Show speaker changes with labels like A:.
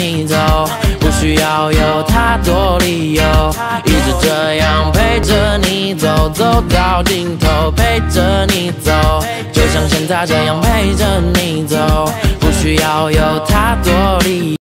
A: 你走，不需要有太多理由，一直这样陪着你走，走到尽头，陪着你走，就像现在这样陪着你走，不需要有太多理由。